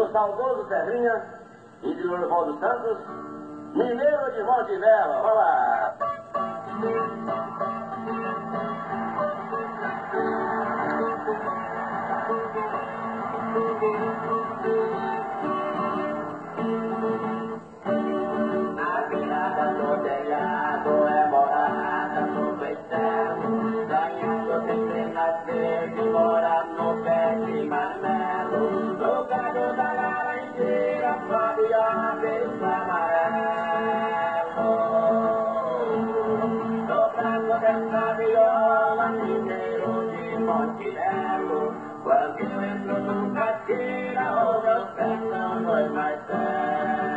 do saudoso Serrinha e de Lourival dos Santos, Mineiro de Monte Belo. Vamos lá! A virada do telhado é morada no Beitelo, ganhando sempre nas verdes, mora no pé de marmelo, no galho da laranjeira, sobe a vez amarelo. No braço dessa viola, mineiro de Monte Belo, quando eu entro nunca tira, o meu pé são dois martelos.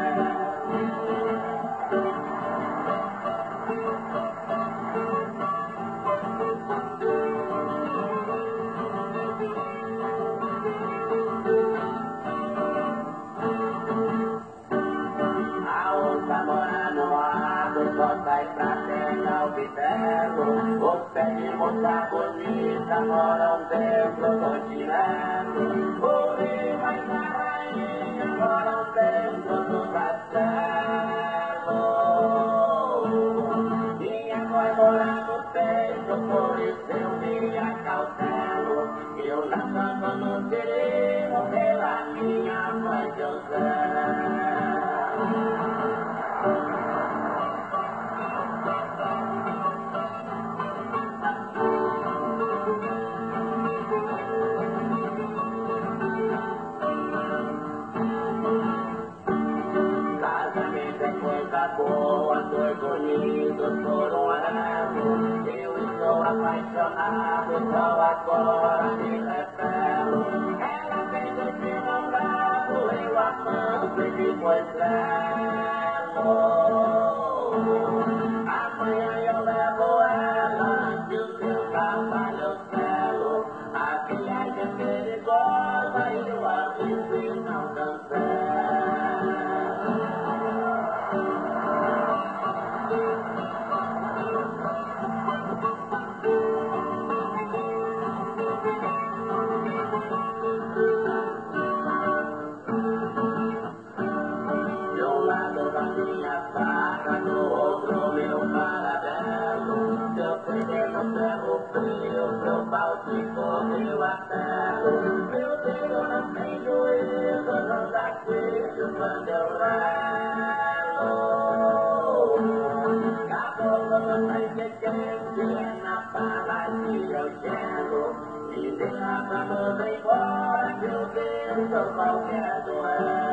Só sai pra pegar o bitelo, os pés de moça bonita moram dentro do chinelo, o rei e a rainha moram dentro do castelo. Minha mãe mora no peito, por isso eu me acautelo, eu nascendo no terreno pela minha mãe José. Boa, dois bonitos por um anelo, eu estou apaixonado, só agora me revelo. Ela fez o meu namorado, eu amando e depois zelo. Amanhã eu levo ela, antes o seu trabalho celo. A viagem é perigosa e eu aviso e não cancelo. Meu Báltico, meu Atelo, meu Deus não tem juízo, não dá filho quando eu relo. Caboclo não tem que quente, na paladia eu gelo, e deixa pra mudar embora, que eu vejo qualquer duelo.